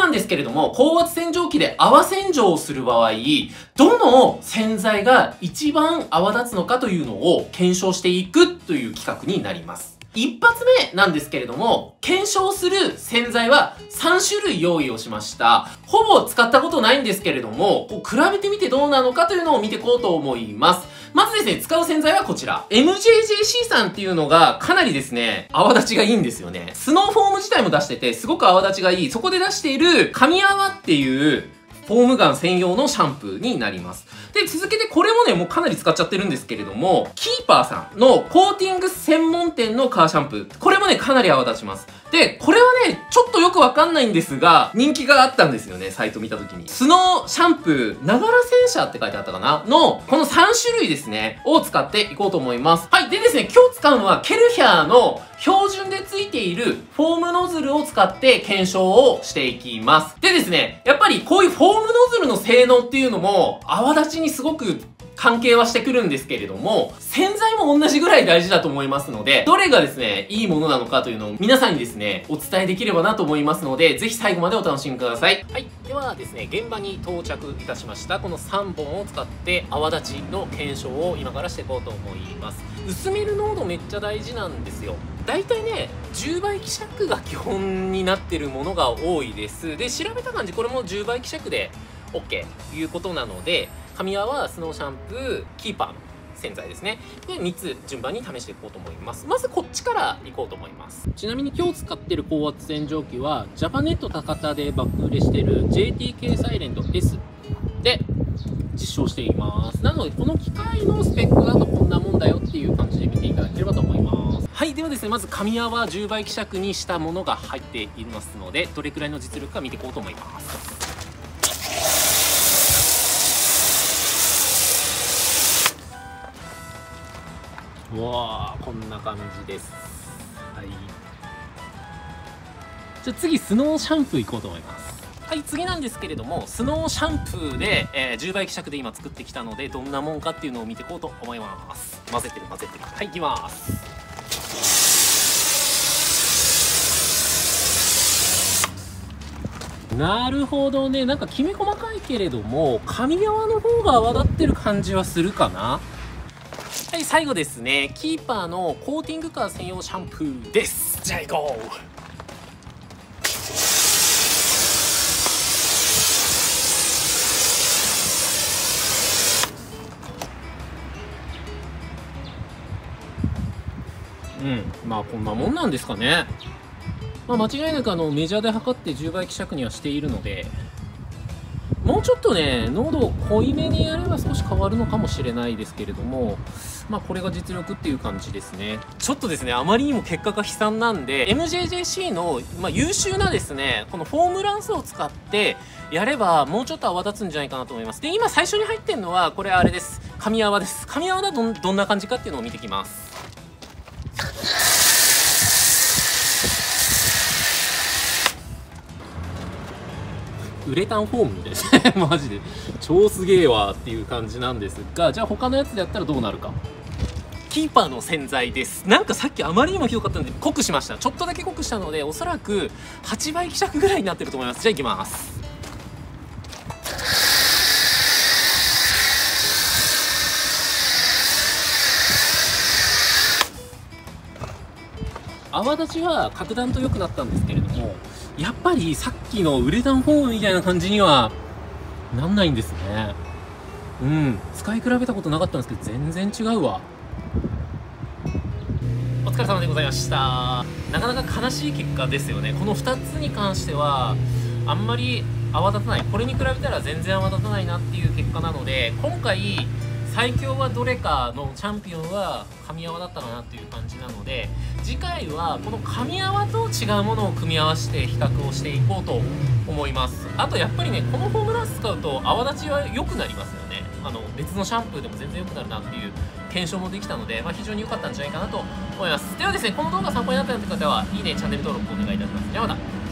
なんですけれども、高圧洗浄機で泡洗浄をする場合、どの洗剤が一番泡立つのかというのを検証していくという企画になります。一発目なんですけれども、検証する洗剤は3種類用意をしました。ほぼ使ったことないんですけれども、比べてみてどうなのかというのを見ていこうと思います。まずですね、使う洗剤はこちら。MJJC さんっていうのがかなりですね、泡立ちがいいんですよね。スノーフォーム自体も出してて、すごく泡立ちがいい。そこで出している神泡っていうフォームガン専用のシャンプーになります。で、続けてこれもね、もうかなり使っちゃってるんですけれども、キーパーさんのコーティング専門店のカーシャンプー。これもね、かなり泡立ちます。で、これはね、ちょっとよくわかんないんですが、人気があったんですよね、サイト見たときに。スノーシャンプー、ながら洗車って書いてあったかなの、この3種類ですね、を使っていこうと思います。はい。でですね、今日使うのは、ケルヒャーの標準でついているフォームノズルを使って検証をしていきます。でですね、やっぱりこういうフォームノズルの性能っていうのも、泡立ちにすごく関係はしてくるんですけれども、洗剤も同じぐらい大事だと思いますので、どれがですね、いいものなのかというのを皆さんにですね、お伝えできればなと思いますので、ぜひ最後までお楽しみください。はい。ではですね、現場に到着いたしました。この3本を使って泡立ちの検証を今からしていこうと思います。薄める濃度めっちゃ大事なんですよ。だいたいね、10倍希釈が基本になってるものが多いです。で、調べた感じ、これも10倍希釈で OK ということなので、神泡、スノーシャンプー、キーパーの洗剤ですね。で、3つ順番に試していこうと思います。まずこっちからいこうと思います。ちなみに今日使ってる高圧洗浄機は、ジャパネット高田で爆売れしてる JTK サイレント S で実証しています。なので、この機械のスペックだとこんなもんだよっていう感じで見ていただければと思います。はい。ではですね、まず神泡10倍希釈にしたものが入っていますので、どれくらいの実力か見ていこうと思います。うわー、こんな感じです。はい。じゃあ次、スノーシャンプーいこうと思います。はい、次なんですけれども、スノーシャンプーで、10倍希釈で今作ってきたので、どんなもんかっていうのを見ていこうと思います。混ぜてる。はい、いきます。なるほどね。なんかきめ細かいけれども、神泡の方が泡立ってる感じはするかな。はい、最後ですね。キーパーのコーティングカー専用シャンプーです。じゃあ行こう。まあこんなもんなんですかね。まあ、間違いなくメジャーで測って10倍希釈にはしているので、もうちょっとね、濃度を濃いめにやれば少し変わるのかもしれないですけれども、まあこれが実力っていう感じですね。ちょっとですね、あまりにも結果が悲惨なんで、MJJC の、優秀なですね、このフォームランスを使ってやればもうちょっと泡立つんじゃないかなと思います。で、今最初に入ってるのは、これあれです。神泡です。神泡だとどんな感じかっていうのを見てきます。ウレタンフォームみたいですね。マジで。超すげえわっていう感じなんですが、じゃあ他のやつでやったらどうなるか。キーパーの洗剤です。なんかさっきあまりにもひどかったので濃くしました。ちょっとだけ濃くしたので、おそらく8倍希釈ぐらいになってると思います。じゃあいきます。泡立ちは格段と良くなったんですけれども、やっぱりさっきのウレタンフォームみたいな感じにはなんないんですね。使い比べたことなかったんですけど全然違うわ。お疲れ様でございました。なかなか悲しい結果ですよね。この2つに関してはあんまり泡立たない、これに比べたら全然泡立たないなっていう結果なので、今回最強はどれかのチャンピオンは神泡だったかなっていう感じなので、次回はこの神泡と違うものを組み合わせて比較をしていこうと思います。あとやっぱりね、このフォームランス使うと泡立ちは良くなりますよね。別のシャンプーでも全然良くなるなっていう検証もできたので、非常に良かったんじゃないかなと思います。ではですね、この動画参考になったよって方は、いいね、チャンネル登録お願いいたします。ではまた。